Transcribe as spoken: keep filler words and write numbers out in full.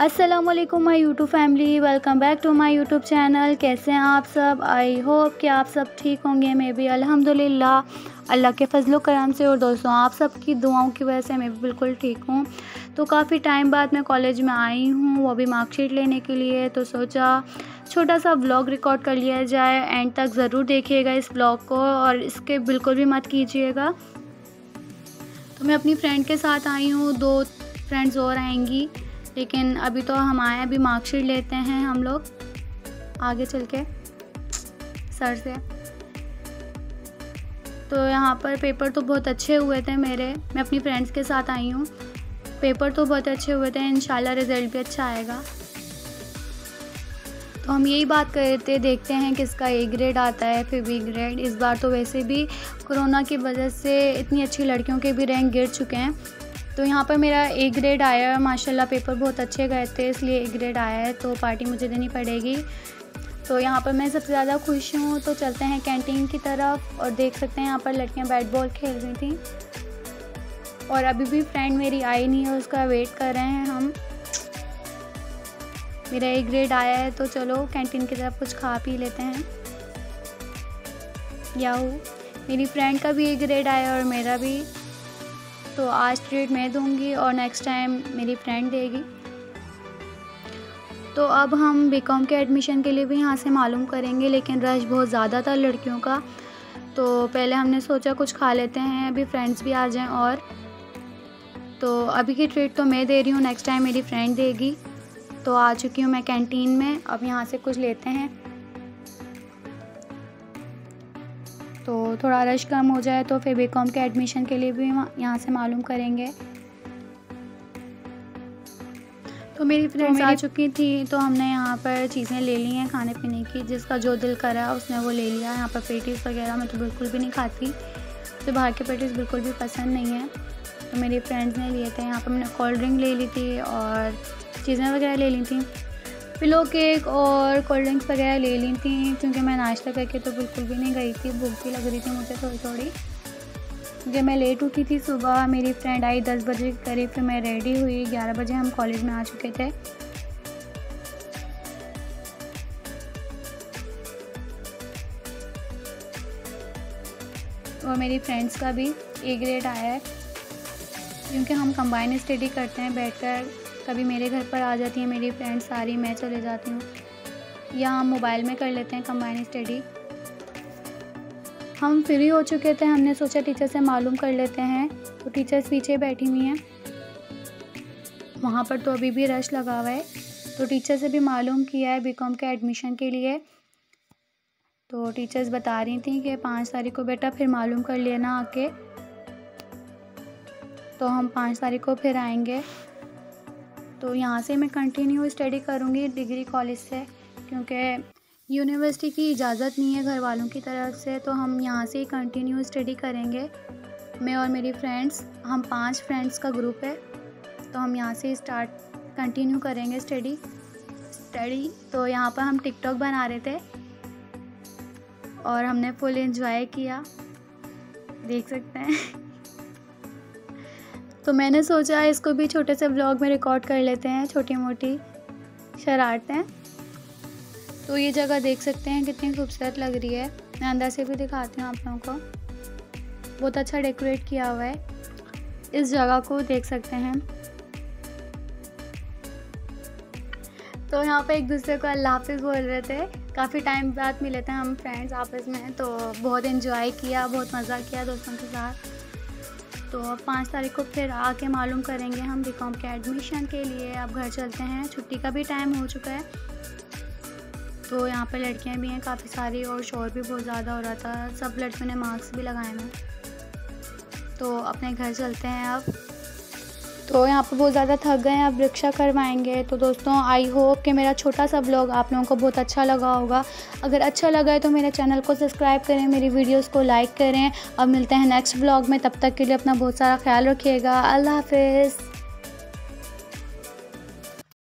अस्सलामुअलैकुम my YouTube family, welcome back to my YouTube channel. कैसे हैं आप सब? आई होप कि आप सब ठीक होंगे। मैं भी अल्हम्दुलिल्लाह अल्लाह के फजलो करम से और दोस्तों आप सब की दुआओं की वजह से मैं भी बिल्कुल ठीक हूँ। तो काफ़ी टाइम बाद मैं कॉलेज में आई हूँ, वो भी मार्कशीट लेने के लिए। तो सोचा छोटा सा व्लॉग रिकॉर्ड कर लिया जाए। एंड तक ज़रूर देखिएगा इस व्लॉग को और इसके बिल्कुल भी मत कीजिएगा। तो मैं अपनी फ्रेंड के साथ आई हूँ, दो फ्रेंड्स और आएंगी, लेकिन अभी तो हम आए, अभी मार्कशीट लेते हैं हम लोग आगे चल के सर से। तो यहाँ पर पेपर तो बहुत अच्छे हुए थे मेरे, मैं अपनी फ्रेंड्स के साथ आई हूँ। पेपर तो बहुत अच्छे हुए थे, इंशाल्लाह रिज़ल्ट भी अच्छा आएगा। तो हम यही बात कर रहे थे, देखते हैं किसका ए ग्रेड आता है फिर बी ग्रेड। इस बार तो वैसे भी कोरोना की वजह से इतनी अच्छी लड़कियों के भी रैंक गिर चुके हैं। तो यहाँ पर मेरा ए ग्रेड आया है, माशाल्लाह पेपर बहुत अच्छे गए थे इसलिए ए ग्रेड आया है, तो पार्टी मुझे देनी पड़ेगी। तो यहाँ पर मैं सबसे ज़्यादा खुश हूँ। तो चलते हैं कैंटीन की तरफ और देख सकते हैं यहाँ पर लड़कियाँ बैट बॉल खेल रही थी और अभी भी फ्रेंड मेरी आई नहीं है, उसका वेट कर रहे हैं हम। मेरा ए ग्रेड आया है तो चलो कैंटीन की तरफ कुछ खा पी लेते हैं। याहू, मेरी फ्रेंड का भी ए ग्रेड आया और मेरा भी। तो आज ट्रीट मैं दूंगी और नेक्स्ट टाइम मेरी फ्रेंड देगी। तो अब हम बीकॉम के एडमिशन के लिए भी यहाँ से मालूम करेंगे, लेकिन रश बहुत ज़्यादा था लड़कियों का। तो पहले हमने सोचा कुछ खा लेते हैं, अभी फ्रेंड्स भी आ जाएं। और तो अभी की ट्रीट तो मैं दे रही हूँ, नेक्स्ट टाइम मेरी फ्रेंड देगी। तो आ चुकी हूँ मैं कैंटीन में, अब यहाँ से कुछ लेते हैं। तो थोड़ा रश कम हो जाए तो फिर बीकॉम के एडमिशन के लिए भी यहाँ से मालूम करेंगे। तो मेरी फ्रेंड्स आ चुकी थी, तो हमने यहाँ पर चीज़ें ले ली हैं खाने पीने की, जिसका जो दिल करा उसने वो ले लिया। यहाँ पर पेटीज़ वगैरह मैं तो बिल्कुल भी नहीं खाती, तो बाहर के पेटीज़ बिल्कुल भी पसंद नहीं है। तो मेरी फ्रेंड्स ने लिए थे। यहाँ पर मैंने कोल्ड ड्रिंक ले ली थी और चीज़ें वगैरह ले ली थी, पिलो केक और कोल्ड ड्रिंक्स वगैरह ले ली थी, क्योंकि मैं नाश्ता करके तो बिल्कुल भी नहीं गई थी। भूख भी लग रही थी मुझे थोड़ी थोड़ी, क्योंकि मैं लेट उठी थी सुबह। मेरी फ्रेंड आई दस बजे के करीब, फिर मैं रेडी हुई, ग्यारह बजे हम कॉलेज में आ चुके थे। और मेरी फ्रेंड्स का भी ए ग्रेड आया है, क्योंकि हम कंबाइन स्टडी करते हैं बैठकर। कभी मेरे घर पर आ जाती हैं मेरी फ्रेंड्स सारी, मैं चले जाती हूँ, या हम मोबाइल में कर लेते हैं कंबाइन स्टडी। हम फ्री हो चुके थे, हमने सोचा टीचर से मालूम कर लेते हैं। तो टीचर्स पीछे बैठी हुई हैं, वहाँ पर तो अभी भी रश लगा हुआ है। तो टीचर से भी मालूम किया है बीकॉम के एडमिशन के लिए। तो टीचर्स बता रही थी कि पाँच तारीख को बेटा फिर मालूम कर लेना आके। तो हम पाँच तारीख को फिर आएंगे। तो यहाँ से मैं कंटिन्यू स्टडी करूँगी डिग्री कॉलेज से, क्योंकि यूनिवर्सिटी की इजाज़त नहीं है घर वालों की तरफ से। तो हम यहाँ से ही कंटिन्यू स्टडी करेंगे। मैं और मेरी फ्रेंड्स, हम पांच फ्रेंड्स का ग्रुप है, तो हम यहाँ से स्टार्ट कंटिन्यू करेंगे स्टडी स्टडी तो यहाँ पर हम टिकटॉक बना रहे थे और हमने फुल एंजॉय किया, देख सकते हैं। तो मैंने सोचा इसको भी छोटे से व्लॉग में रिकॉर्ड कर लेते हैं, छोटी मोटी शरारतें। तो ये जगह देख सकते हैं कितनी खूबसूरत लग रही है। मैं अंदर से भी दिखाती हूँ आप लोगों को, बहुत अच्छा डेकोरेट किया हुआ है। इस जगह को देख सकते हैं। तो यहाँ पे एक दूसरे को अल्लाह हाफिज़ बोल रहे थे, काफ़ी टाइम बाद मिले थे हम फ्रेंड्स आपस में। तो बहुत एंजॉय किया, बहुत मज़ा किया दोस्तों के साथ। तो अब पाँच तारीख को फिर आके मालूम करेंगे हम बीकॉम के एडमिशन के लिए। अब घर चलते हैं, छुट्टी का भी टाइम हो चुका है। तो यहाँ पर लड़कियाँ भी हैं काफ़ी सारी और शोर भी बहुत ज़्यादा हो रहा था। सब लड़कियों ने मास्क भी लगाए हैं। तो अपने घर चलते हैं अब। तो यहाँ पर बहुत ज़्यादा थक गए हैं, अब रिक्शा करवाएंगे। तो दोस्तों आई होप कि मेरा छोटा सा व्लॉग आप लोगों को बहुत अच्छा लगा होगा। अगर अच्छा लगा है तो मेरे चैनल को सब्सक्राइब करें, मेरी वीडियोस को लाइक करें। अब मिलते हैं नेक्स्ट व्लॉग में, तब तक के लिए अपना बहुत सारा ख्याल रखिएगा। अल्लाह हाफिज़।